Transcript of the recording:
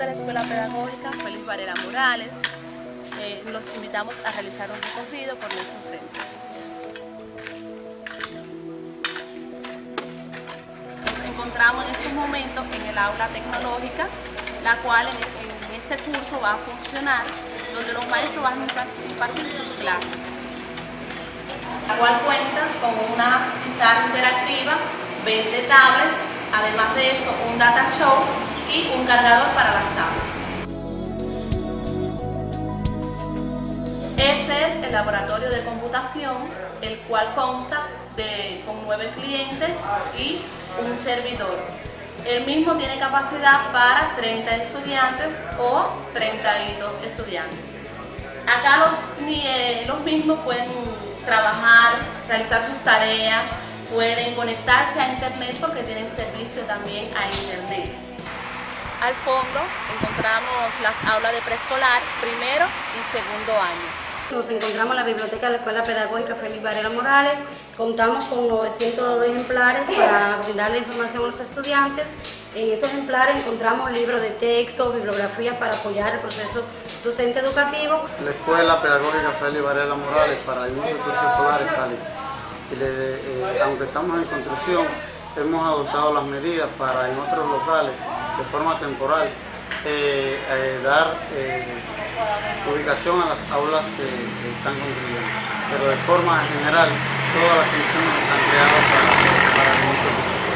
la Escuela Pedagógica Félix Varela Morales. Los invitamos a realizar un recorrido por nuestro centro. Nos encontramos en estos momentos en el aula tecnológica, la cual en este curso va a funcionar, donde los maestros van a impartir sus clases, la cual cuenta con una pizarra interactiva, 20 tablets, además de eso un data show y un cargador para las tablets. Este es el laboratorio de computación, el cual consta con 9 clientes y un servidor. El mismo tiene capacidad para 30 estudiantes o 32 estudiantes. Acá los mismos pueden trabajar, realizar sus tareas, pueden conectarse a internet porque tienen servicio también a internet. Al fondo encontramos las aulas de preescolar, primero y segundo año. Nos encontramos en la biblioteca de la Escuela Pedagógica Félix Varela Morales. Contamos con 902 ejemplares para brindarle información a los estudiantes. En estos ejemplares encontramos libros de texto, bibliografías para apoyar el proceso docente educativo. La Escuela Pedagógica Félix Varela Morales para el inicio del curso escolar está lista. Aunque estamos en construcción, hemos adoptado las medidas para en otros locales, de forma temporal, dar ubicación a las aulas que están construyendo. Pero de forma general, todas las condiciones están creadas para el inicio del curso.